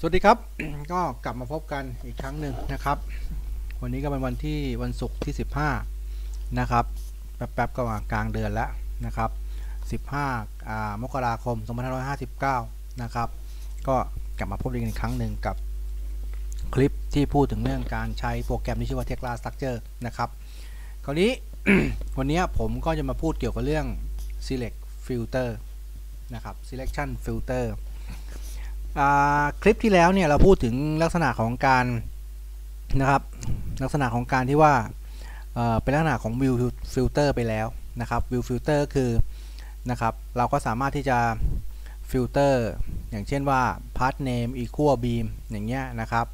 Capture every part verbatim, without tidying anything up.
วัสดีครับ ก็กลับมาพบกันอีกครั้งหนึ่งนะครับวันนี้ก็เป็นวันที่วันศุกร์ที่สิบห้านะครับแป๊บๆก็กลางเดือนแล้วนะครับสิบห้าอ่ามกราคมสองพันห้าร้อยห้าสิบเก้านะครับก็กลับมาพบกันอีกครั้งหนึ่งกับคลิปที่พูดถึงเรื่องการใช้โปรแกรมที่ชื่อว่า Tekla Structure นะครับคราวนี้ วันนี้ผมก็จะมาพูดเกี่ยวกับเรื่อง select filter นะครับ selection filterคลิปที่แล้วเนี่ยเราพูดถึงลักษณะของการนะครับลักษณะของการที่ว่าเอ่อเป็นลักษณะของ view filter ไปแล้วนะครับ view filter คือนะครับเราก็สามารถที่จะฟิลเตอร์อย่างเช่นว่า path name equal beam อย่างเงี้ยนะครับ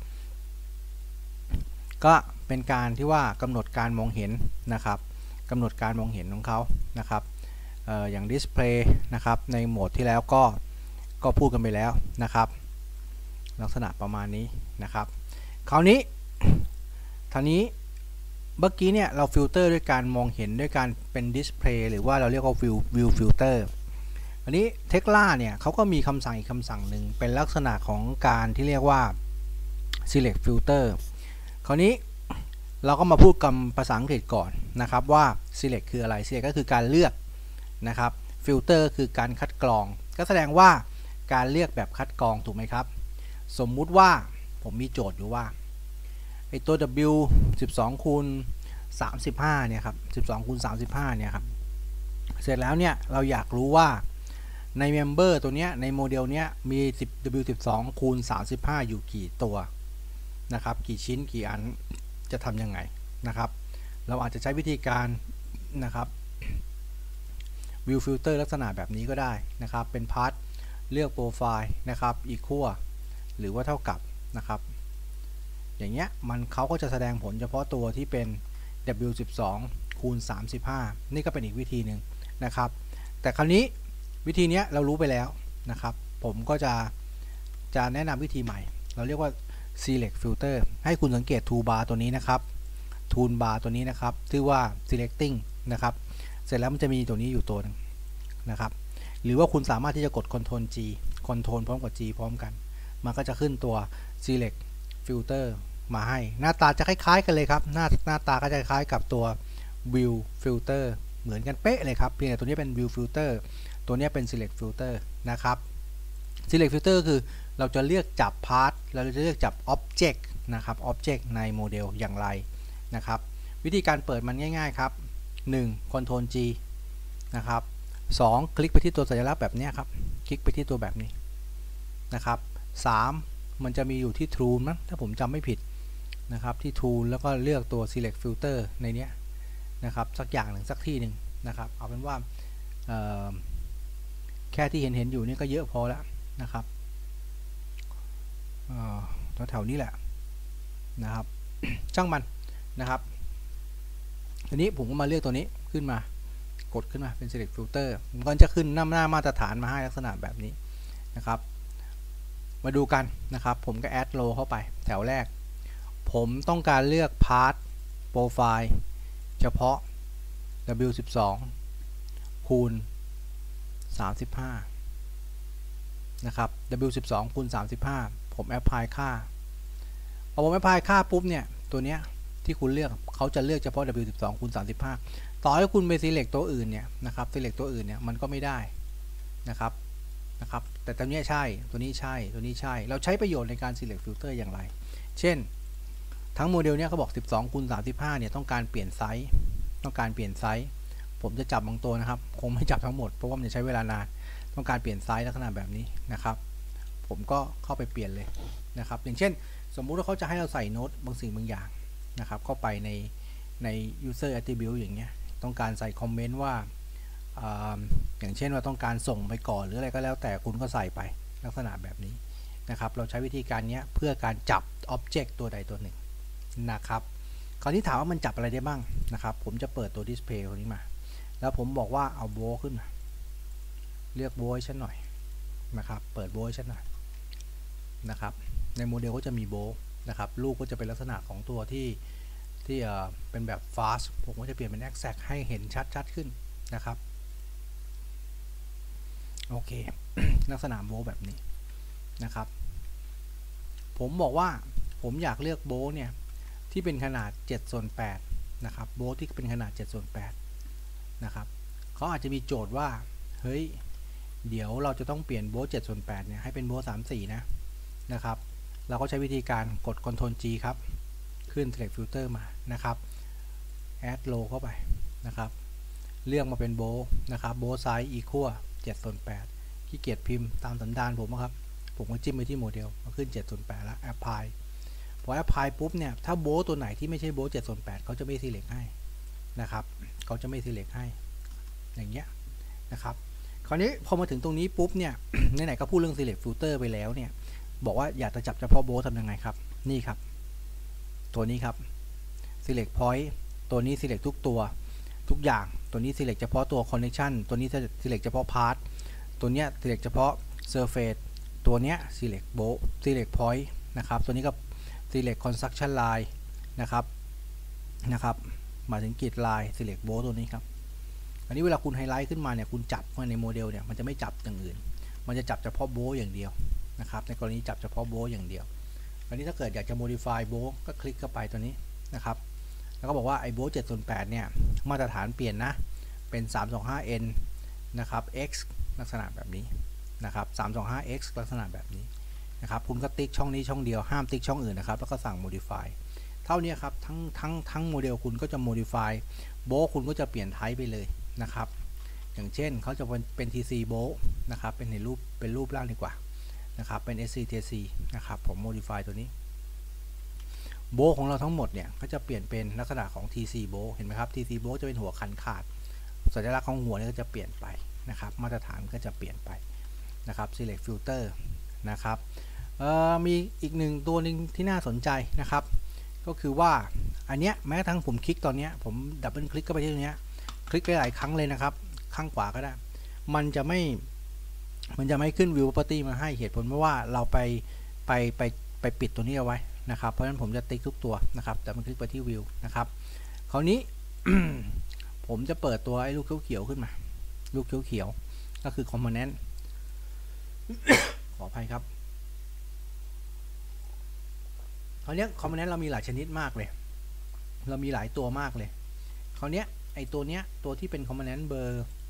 ก็เป็นการที่ว่ากำหนดการมองเห็นนะครับกำหนดการมองเห็นของเขานะครับเอ่ออย่าง display นะครับในโหมดที่แล้วก็ก็พูดกันไปแล้วนะครับลักษณะประมาณนี้นะครับคราวนี้ท่านี้เมื่อกี้เนี่ยเราฟิลเตอร์ด้วยการมองเห็นด้วยการเป็นดิสเพลย์หรือว่าเราเรียกว่า view view filter อันนี้ Tekla เนี่ยเขาก็มีคำสั่งอีกคำสั่งหนึ่งเป็นลักษณะของการที่เรียกว่า select filter คราวนี้เราก็มาพูดคำภาษาอังกฤษก่อนนะครับว่า select คืออะไร select ก็คือการเลือกนะครับ filter คือการคัดกรองก็แสดงว่าการเลือกแบบคัดกรองถูกไหมครับสมมุติว่าผมมีโจทย์อยู่ว่าไอตัว W สิบสองคูณสามสิบห้าเนี่ยครับสิบสองคูณสามสิบห้าเนี่ยครับเสร็จแล้วเนี่ยเราอยากรู้ว่าในเมมเบอร์ตัวเนี้ยในโมเดลเนี้ยมี W สิบสองคูณสามสิบห้าอยู่กี่ตัวนะครับกี่ชิ้นกี่อันจะทำยังไงนะครับเราอาจจะใช้วิธีการนะครับ view filter ลักษณะแบบนี้ก็ได้นะครับเป็นพาร์ทเลือกโปรไฟล์นะครับ equal หรือว่าเท่ากับนะครับอย่างเงี้ยมันเขาก็จะแสดงผลเฉพาะตัวที่เป็น W สิบสองคูณสามสิบห้านี่ก็เป็นอีกวิธีหนึ่งนะครับแต่คราวนี้วิธีนี้เรารู้ไปแล้วนะครับผมก็จะจะแนะนำวิธีใหม่เราเรียกว่า select filter ให้คุณสังเกต toolbar ตัวนี้นะครับ toolbar ตัวนี้นะครับชื่อว่า selecting นะครับเสร็จแล้วมันจะมีตัวนี้อยู่ตัวนึงนะครับหรือว่าคุณสามารถที่จะกด control G control พร้อมกับ G พร้อมกันมันก็จะขึ้นตัว select filter มาให้หน้าตาจะคล้ายๆกันเลยครับหน้าหน้าตาก็จะคล้ายกับตัว view filter เหมือนกันเป๊ะเลยครับเพียงแต่ตัวนี้เป็น view filter ตัวนี้เป็น select filter นะครับ select filter คือเราจะเลือกจับ part เราจะเลือกจับ object นะครับ object ในโมเดลอย่างไรนะครับวิธีการเปิดมันง่ายๆครับหนึ่ง control G นะครับสองคลิกไปที่ตัวสัญลักษณ์แบบนี้ครับคลิกไปที่ตัวแบบนี้นะครับสามมันจะมีอยู่ที่ tool นะถ้าผมจำไม่ผิดนะครับที่ tool แล้วก็เลือกตัว select filter ในนี้นะครับสักอย่างหนึ่งสักที่หนึ่งนะครับเอาเป็นว่าแค่ที่เห็นเห็นอยู่นี่ก็เยอะพอแล้วนะครับแถวๆนี้แหละนะครับช่างมันนะครับทีนี้ผมก็มาเลือกตัวนี้ขึ้นมากดขึ้นมาเป็น select filter มันก็จะขึ้นหน้าหน้ามาตรฐานมาให้ลักษณะแบบนี้นะครับมาดูกันนะครับผมก็ add row เข้าไปแถวแรกผมต้องการเลือก path profile เฉพาะ W สิบสองคูณสามสิบห้านะครับ W สิบสองคูณสามสิบห้าผม apply ค่าพอผม apply ค่าปุ๊บเนี่ยตัวเนี้ยที่คุณเลือกเขาจะเลือกเฉพาะ W สิบสองคูณสามสิบห้าต่อให้คุณไป select ตัวอื่นเนี่ยนะครับ select ตัวอื่นเนี่ยมันก็ไม่ได้นะครับนะครับแต่ตัวนี้ใช่ตัวนี้ใช่ตัวนี้ใช่เราใช้ประโยชน์ในการ select filter อย่างไรเช่นทั้งโมเดลเนี้ยเขาบอกสิบสองคูณสามสิบห้าเนี่ยต้องการเปลี่ยนไซส์ต้องการเปลี่ยนไซส์ผมจะจับบางตัวนะครับคงไม่จับทั้งหมดเพราะว่ามันจะใช้เวลานานต้องการเปลี่ยนไซส์ลักษณะแบบนี้นะครับผมก็เข้าไปเปลี่ยนเลยนะครับอย่างเช่นสมมุติว่าเขาจะให้เราใส่โน้ตบางสิ่งบางอย่างนะครับเข้าไปในใน user attribute อย่างเงี้ยต้องการใส่คอมเมนต์ว่าอย่างเช่นว่าต้องการส่งไปก่อนหรืออะไรก็แล้วแต่คุณก็ใส่ไปลักษณะแบบนี้นะครับเราใช้วิธีการนี้เพื่อการจับ object ตัวใดตัวหนึ่งนะครับคราวนี้ถามว่ามันจับอะไรได้บ้างนะครับผมจะเปิดตัว display ตัวนี้มาแล้วผมบอกว่าเอาโบขึ้นมาเลือกโบให้ฉันหน่อยนะครับเปิดโบให้ฉันหน่อยนะครับในโมเดลก็จะมีโบนะครับลูกก็จะเป็นลักษณะของตัวที่ที่เอ่อเป็นแบบ fast ผมก็จะเปลี่ยนเป็น exact ให้เห็นชัดๆขึ้นนะครับโอเค ลักษณะโบแบบนี้นะครับผมบอกว่าผมอยากเลือกโบว์เนี่ยที่เป็นขนาดเจ็ดส่วนแปดนะครับโบว์ที่เป็นขนาดเจ็ดส่วนแปดนะครับเขาอาจจะมีโจทย์ว่าเฮ้ยเดี๋ยวเราจะต้องเปลี่ยนโบว์เจ็ดส่วนแปดเนี่ยให้เป็นโบว์สามสิบสี่นะนะครับเราก็ใช้วิธีการกด คอนโทรล จี ครับขึ้น select filter มานะครับ add low เข้าไปนะครับเลือกมาเป็นโบว์นะครับโบว์ size equal เจ็ดส่วนแปดขี้เกียจพิมพ์ตามสันดานผมครับผมก็จิ้มไปที่โมเดลมาขึ้นเจ็ดส่วนแปดแล้ว apply พอ apply ปุ๊บเนี่ยถ้าโบว์ตัวไหนที่ไม่ใช่โบว์เจ็ดส่วนแปดเขาจะไม่ select ให้นะครับเขาจะไม่ select ให้อย่างเงี้ยนะครับคราวนี้พอมาถึงตรงนี้ปุ๊บเนี่ย ไหนๆก็พูดเรื่อง select filter ไปแล้วเนี่ยบอกว่าอยากจะจับเฉพาะโบว์ทำยังไงครับนี่ครับตัวนี้ครับ select point ตัวนี้ select ทุกตัวทุกอย่างตัวนี้ select เฉพาะตัว connection ตัวนี้ select เฉพาะ part ตัวเนี้ย select เฉพาะ surface ตัวเนี้ย select bow select point นะครับตัวนี้ก็ select construction line นะครับนะครับมาถึงกริด line select bow ตัวนี้ครับอันนี้เวลาคุณไฮไลท์ขึ้นมาเนี่ยคุณจับมาในโมเดลเนี่ยมันจะไม่จับอย่างอื่นมันจะจับเฉพาะโบว์อย่างเดียวนะครับในกรณีจับเฉพาะโบว์อย่างเดียวอันนี้ถ้าเกิดอยากจะ modify โบว์ก็คลิกเข้าไปตัวนี้นะครับแล้วก็บอกว่าไอ้โบว์เจ็ดส่วนแปดเนี่ยมาตรฐานเปลี่ยนนะเป็น สามสองห้า เอ็น นะครับ x ลักษณะแบบนี้นะครับ สามสองห้า x ลักษณะแบบนี้นะครับคุณก็ติ๊กช่องนี้ช่องเดียวห้ามติ๊กช่องอื่นนะครับแล้วก็สั่ง modify เท่านี้ครับทั้งทั้งทั้งโมเดลคุณก็จะ modify โบว์คุณก็จะเปลี่ยน type ไปเลยนะครับอย่างเช่นเขาจะเป็นเป็น ที ซี โบว์นะครับเป็นในรูปเป็นรูปร่างดีกว่านะครับเป็น เอส ซี ที ซี นะครับผม modify ตัวนี้โบว์ของเราทั้งหมดเนี่ยก็จะเปลี่ยนเป็นลักษณะของ ที ซี โบว์เห็นไหมครับ ที ซี โบว์จะเป็นหัวคันขาดสัญลักษณ์ของหัวเนี่ยก็จะเปลี่ยนไปนะครับมาตรฐานก็จะเปลี่ยนไปนะครับ select filter นะครับมีอีกหนึ่งตัวหนึ่งที่น่าสนใจนะครับก็คือว่าอันเนี้ยแม้กระทั่งผมคลิกตอนนี้ผมดับเบิลคลิกเข้าไปที่ตรงนี้คลิกหลายๆครั้งเลยนะครับข้างขวาก็ได้มันจะไม่มันจะไม่ขึ้น view property มาให้เหตุผลเพราะว่าเราไปไปไปไปปิดตัวนี้เอาไว้นะครับเพราะฉะนั้นผมจะติ๊กทุกตัวนะครับแต่มันคลิกไปที่ view นะครับคราวนี้ ผมจะเปิดตัวไอ้ลูกเขียวๆขึ้นมาลูกเขียวๆก็คือ component ขออภัยครับคราวนี้ component เรามีหลายชนิดมากเลยเรามีหลายตัวมากเลยคราวนี้ไอตัวเนี้ยตัวที่เป็น component เบอร์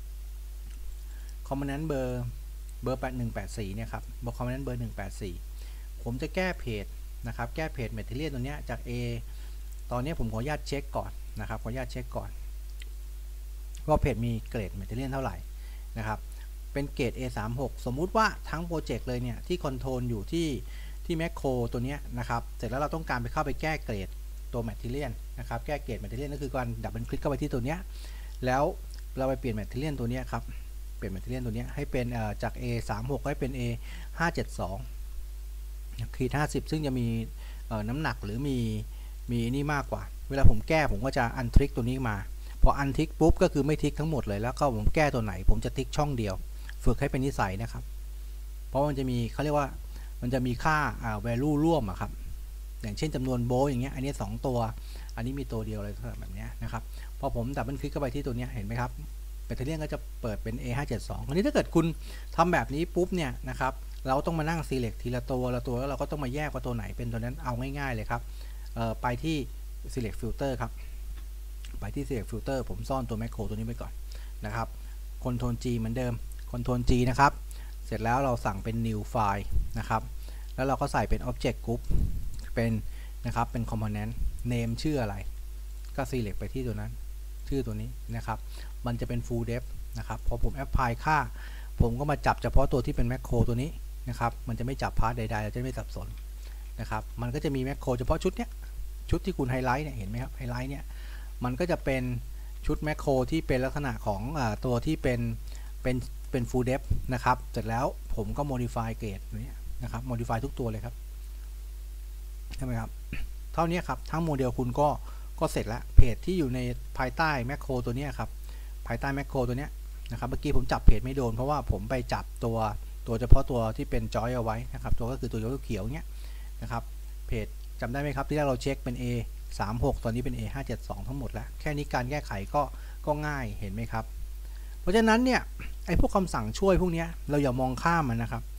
component เบอร์เบอร์แปดหนึ่งแปดสี่เนี่ยครับบอก component เบอร์หนึ่งแปดสี่ผมจะแก้เพจนะครับแก้เพจ material ตัวเนี้ยจาก A ตอนนี้ผมขออนุญาตเช็คก่อนนะครับขออนุญาตเช็คก่อนว่าเพจมีเกรด material เท่าไหร่นะครับเป็นเกรด เอ สามสิบหก สมมุติว่าทั้งโปรเจกต์เลยเนี่ยที่คอนโทรลอยู่ที่ที่แมคโครตัวนี้นะครับเสร็จแล้วเราต้องการไปเข้าไปแก้เกรดตัว material นะครับแก้เกรด material ก็คือการดับเบิลคลิกเข้าไปที่ตัวเนี้ยแล้วเราไปเปลี่ยน material ตัวนี้ครับเปลี่ยน material ตัวนี้ให้เป็นจาก เอ สามสิบหก ให้เป็น เอ ห้าเจ็ดสองขีดห้าสิบซึ่งจะมีน้ำหนักหรือมีมีนี่มากกว่าเวลาผมแก้ผมก็จะอันทริกตัวนี้มาพออันทิกปุ๊บก็คือไม่ทิกทั้งหมดเลยแล้วก็ผมแก้ตัวไหนผมจะทิกช่องเดียวฝึกให้เป็นนิสัยนะครับเพราะมันจะมีเขาเรียกว่ามันจะมีค่า value ร่วมอะครับอย่างเช่นจำนวนโบว์อย่างเงี้ยอันนี้สองตัวอันนี้มีตัวเดียวอะไรแบบนี้นะครับพอผมดับเบิลคลิกเข้าไปที่ตัวนี้เห็นไหมครับแบตเตอรี่ก็จะเปิดเป็น เอ ห้าเจ็ดสอง อันนี้ถ้าเกิดคุณทำแบบนี้ปุ๊บเนี่ยนะครับเราต้องมานั่ง select ทีละตัวละตัวแล้วเราก็ต้องมาแยกว่าตัวไหนเป็นตัวนั้นเอาง่ายๆเลยครับไปที่ select filter ครับไปที่ select filter ผมซ่อนตัว macro ตัวนี้ไปก่อนนะครับ control G เหมือนเดิม control G นะครับเสร็จแล้วเราสั่งเป็น new file นะครับแล้วเราก็ใส่เป็น object group เป็นนะครับเป็น component name ชื่ออะไรก็ select ไปที่ตัวนั้นชื่อตัวนี้นะครับมันจะเป็น full depth นะครับพอผม apply ค่าผมก็มาจับเฉพาะตัวที่เป็น macro ตัวนี้นะครับมันจะไม่จับพาร์ทใดๆเราจะไม่สับสนนะครับมันก็จะมี macro เฉพาะชุดเนี้ยชุดที่คุณไฮไลท์เนี่ยเห็นไหมครับไฮไลท์เนี่ยมันก็จะเป็นชุดแมคโครที่เป็นลักษณะของอตัวที่เป็นเป็นเป็น full depth นะครับเสร็จแล้วผมก็ modify เกรดนี้นะครับ modify ทุกตัวเลยครับใช่ไหมครับเท่านี้ครับทั้งโมเดลคุณก็ก็เสร็จแล้วเพจที่อยู่ในภายใต้แมคโครตัวนี้ครับภายใต้แมคโครตัวนี้นะครับเมื่อกี้ผมจับเพจไม่โดนเพราะว่าผมไปจับตัวตัวเฉพาะตัวที่เป็นจอยเอาไว้นะครับตัวก็คือตัวเขียวเนี้ยนะครับเพจจำได้ไหมครับที่แรกเราเช็คเป็น A สามสิบหกตอนนี้เป็น เอ ห้าเจ็ดสอง ทั้งหมดแล้วแค่นี้การแก้ไขก็ก็ง่ายเห็นไหมครับเพราะฉะนั้นเนี่ยไอ้พวกคำสั่งช่วยพวกนี้เราอย่ามองข้ามมันนะครับถ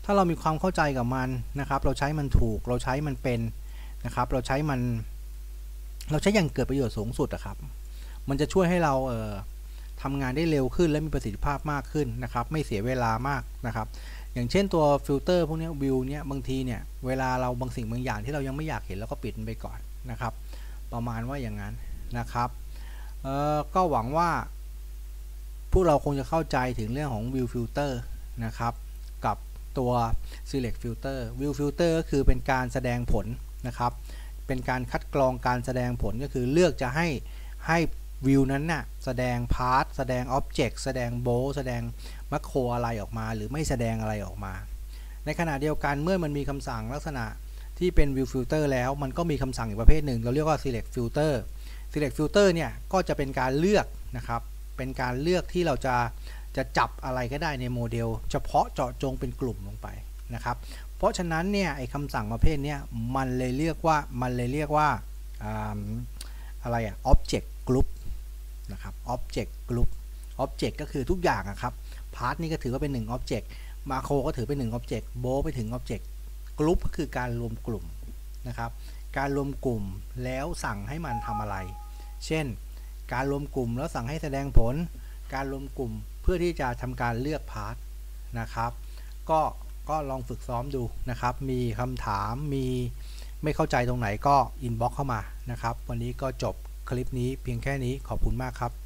ถ้าเรามีความเข้าใจกับมันนะครับเราใช้มันถูกเราใช้มันเป็นนะครับเราใช้มันเราใช้อย่างเกิดประโยชน์สูงสุดอะครับมันจะช่วยให้เราเอ่อทำงานได้เร็วขึ้นและมีประสิทธิภาพมากขึ้นนะครับไม่เสียเวลามากนะครับอย่างเช่นตัวฟิลเตอร์พวกนี้วิวเนี้ยบางทีเนี่ยเวลาเราบางสิ่งบางอย่างที่เรายังไม่อยากเห็นเราก็ปิดมันไปก่อนนะครับประมาณว่าอย่างนั้นนะครับเอ่อก็หวังว่าพวกเราคงจะเข้าใจถึงเรื่องของ View Filter นะครับกับตัว Select Filter View Filter ก็คือเป็นการแสดงผลนะครับเป็นการคัดกรองการแสดงผลก็คือเลือกจะให้ให้วิวนั้นน่ะแสดงพาร์ทแสดง Object แสดงโบว์แสดงมัคโครอะไรออกมาหรือไม่แสดงอะไรออกมาในขณะเดียวกันเมื่อมันมีคำสั่งลักษณะที่เป็น View Filter แล้วมันก็มีคำสั่งอีกประเภทหนึ่งเราเรียกว่า Select Filter Select Filter เนี่ยก็จะเป็นการเลือกนะครับเป็นการเลือกที่เราจะจะจับอะไรก็ได้ในโมเดลเฉพาะเจาะจงเป็นกลุ่มลงไปนะครับเพราะฉะนั้นเนี่ยไอ้คำสั่งประเภทนี้มันเลยเรียกว่ามันเลยเรียกว่าอะไรอะ Object Group นะครับ Object Group Object ก็คือทุกอย่างอะครับ Part นี่ก็ถือว่าเป็นหนึ่ง Object Macro ก็ถือเป็นหนึ่ง Object Bow ไปถึง Object Group ก็คือการรวมกลุ่มนะครับการรวมกลุ่มแล้วสั่งให้มันทำอะไรเช่นการรวมกลุ่มแล้วสั่งให้แสดงผลการรวมกลุ่มเพื่อที่จะทำการเลือกพาร์ทนะครับก็ก็ลองฝึกซ้อมดูนะครับมีคำถามมีไม่เข้าใจตรงไหนก็อินบ็อกซ์เข้ามานะครับวันนี้ก็จบคลิปนี้เพียงแค่นี้ขอบคุณมากครับ